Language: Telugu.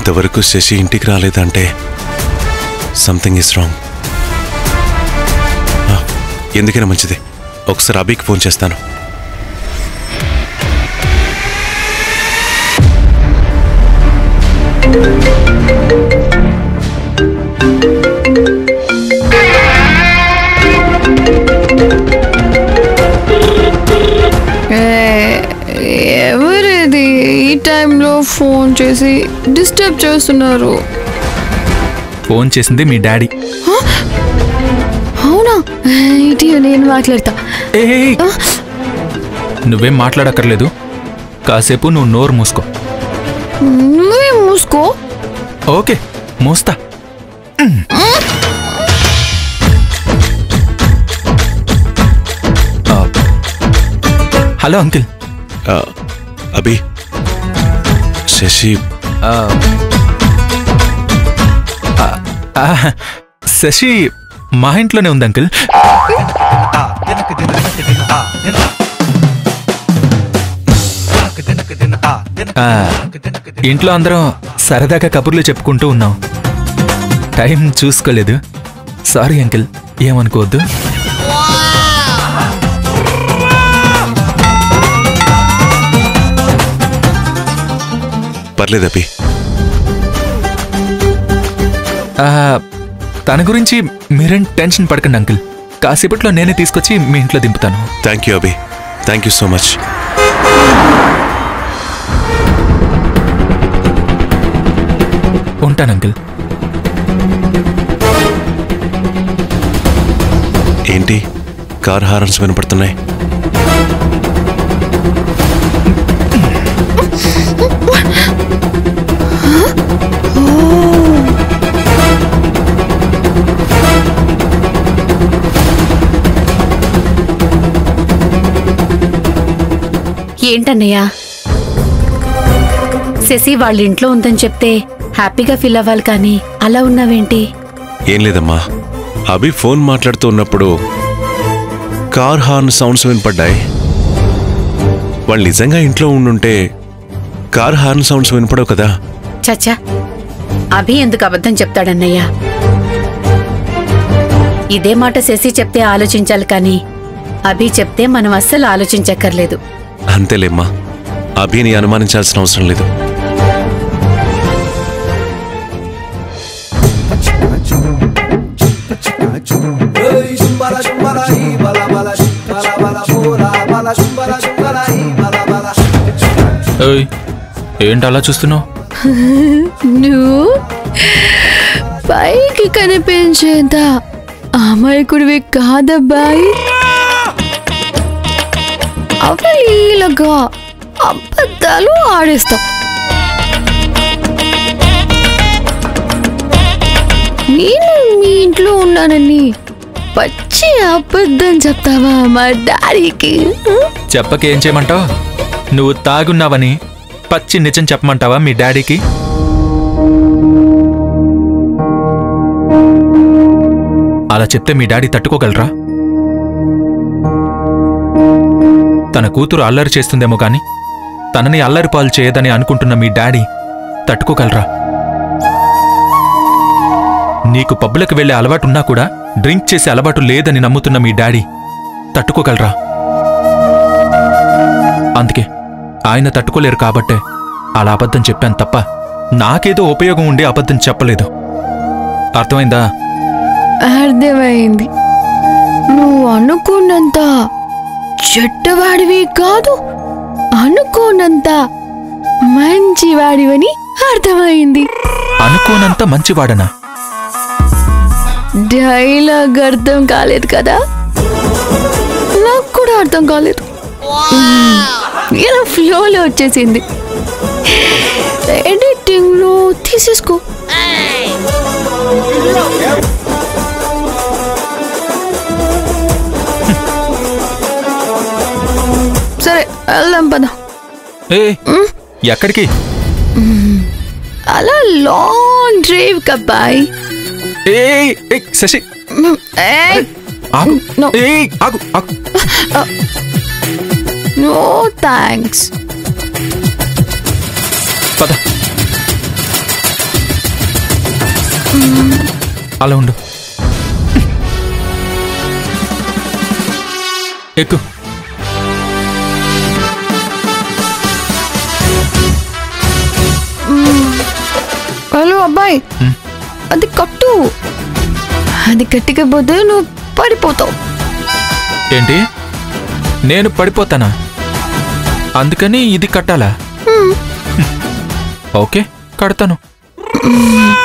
ఇంతవరకు శశి ఇంటికి రాలేదంటే సంథింగ్ ఈస్ రాంగ్. ఎందుకైనా మంచిది, ఒకసారి అభికి ఫోన్ చేస్తాను. ఎవరిది ఈ టైంలో ఫోన్ చేసి డిస్టర్బ్ చేస్తున్నారు? ఫోన్ చేసింది మీ డాడీ. అవునా? ఇటీ నేను మాట్లాడతా. నువ్వేం మాట్లాడక్కర్లేదు, కాసేపు నువ్వు నోరు మూసుకో. నువ్వేం మూసుకో. ఓకే, మూస్తా. Hello uncle. అభి, శశి శశి మా ఇంట్లోనే ఉంది అంకిల్. ఇంట్లో అందరం సరదాగా కబుర్లు చెప్పుకుంటూ ఉన్నాం. టైం చూసుకోలేదు, సారీ అంకిల్, ఏమనుకోవద్దు. పర్లేదు అభి. తన గురించి మీరేం టెన్షన్ పడకండి అంకిల్, కాసేపట్లో నేనే తీసుకొచ్చి మీ ఇంట్లో దింపుతాను. Thank you Abhi, thank you so much. ఉంటాను అంకిల్. ఏంటి కార్ హారన్స్ వినపడుతున్నాయి? ఏంటన్నయ్యా, శశి వాళ్ళ ఇంట్లో ఉందని చెప్తే హ్యాపీగా ఫీల్ అవ్వాలి, కానీ అలా ఉన్నావేంటి? ఏం లేదమ్మా, అభి ఫోన్ మాట్లాడుతూ ఉన్నప్పుడు కార్ హార్న్ సౌండ్స్ వినపడ్డాయి. వాళ్ళు నిజంగా ఇంట్లో ఉండుంటే కార్ హార్న్ సౌండ్స్ వినపడవు కదా. చచ్చా, అభి ఎందుకు అబద్ధం చెప్తాడన్నయ్యా? ఇదే మాట శశి చెప్తే ఆలోచించాలి, కానీ అభి చెప్తే మనం అస్సలు ఆలోచించక్కర్లేదు. అంతేలేమ్మా, అభిని అనుమానించాల్సిన అవసరం లేదు. ఏంటి అలా చూస్తున్నావు? నువ్వు పైకి కనిపించేంత అమాయకుడివి కాదబ్బాయి. అవలీలగా అబద్ధాలు ఆడేస్తావు. నేను మీ ఇంట్లో ఉన్నానని పచ్చి అబద్ధం చెప్తావా మా డాడీకి? చెప్పకేం చేయమంటావు? నువ్వు తాగున్నావని పచ్చి నిజం చెప్పమంటావా మీ డాడీకి? అలా చెప్తే మీ డాడీ తట్టుకోగలరా? తన కూతురు అల్లరి చేస్తుందేమో కాని తనని అల్లరి పాలు చేయదని అనుకుంటున్న మీ డాడీ తట్టుకోగలరా? నీకు పబ్బులకు వెళ్లే అలవాటున్నా కూడా డ్రింక్ చేసే అలవాటు లేదని నమ్ముతున్న మీ డాడీ తట్టుకోగలరా? అందుకే ఆయన తట్టుకోలేరు కాబట్టే అలా అబద్ధం చెప్పాను తప్ప నాకేదో ఉపయోగం ఉండి అబద్ధం చెప్పలేదు. అర్థమైందా? అర్థమైంది. నువ్వు అనుకున్నంత చెడ్డవాడివి కాదు, అనుకోనంత మంచివాడివని అర్థమైంది. అనుకోనంత మంచివాడనా? డైలాగ్ అర్థం కాలేదు కదా? నాకు కూడా అర్థం కాలేదు. ఇలా ఫ్లోలో వచ్చేసింది. ఎడిటింగ్ లో తీసేసుకో. సరే వెళ్దాం పద. ఎక్కడికి? అలా లాంగ్ డ్రైవ్ కబ్బాయి. Shashi no thanks. పద. అలా ఉండు. ఎక్కు. హలో అబ్బాయి, అది కట్టు. అది కట్టికపోతే నువ్వు పడిపోతావు. ఏంటి, నేను పడిపోతానా? అందుకని ఇది కట్టాలా? ఓకే, కడతాను.